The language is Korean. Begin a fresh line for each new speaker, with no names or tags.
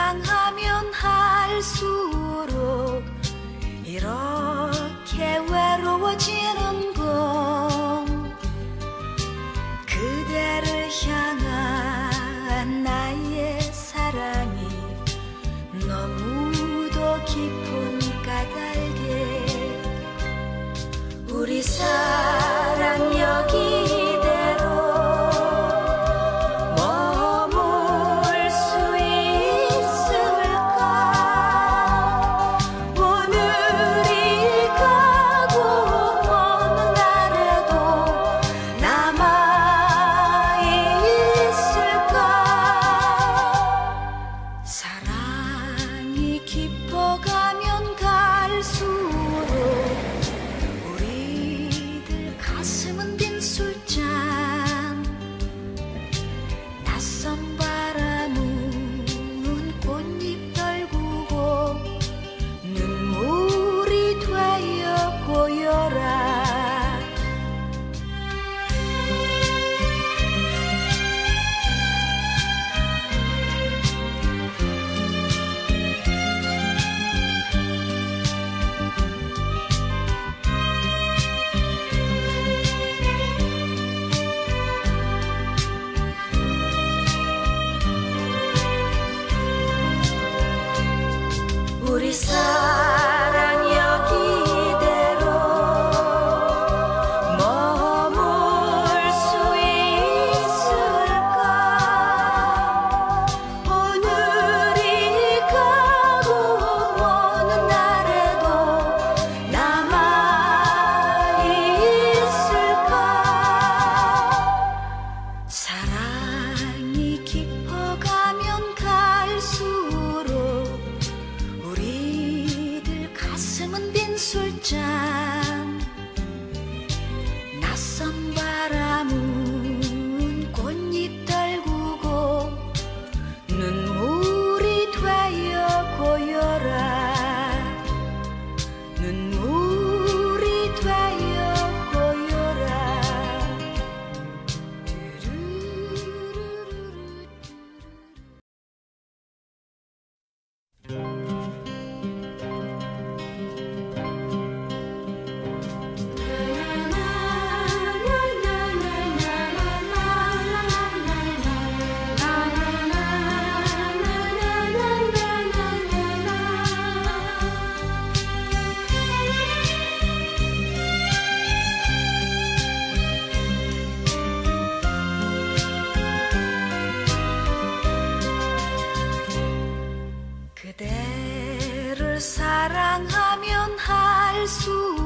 사랑하면 할수록 이렇게 외로워지는 건 그대를 향한 나의 사랑이 너무도 깊은 까닭에 우리 사랑 여기대로 머물 수 있을까. 오늘이 가고 어느 날에도 남아있을까. 사랑이 깊어가면 갈수록 우리들 가슴은 빈 술잔. 낯선 바람은 꽃잎 떨구고 눈물이 되어 고여라. 우리 사랑 여기대로 머물 수 있을까. 오늘이 가고 어느 날에도 남아있을까. 사랑이 깊어가면 갈수록 우리들 가슴은 빈 술잔. 낯선 바람은 꽃잎 떨구고 눈물이 되어 고여라. 눈물이 되어 고여라. 그대를 사랑하면 할수록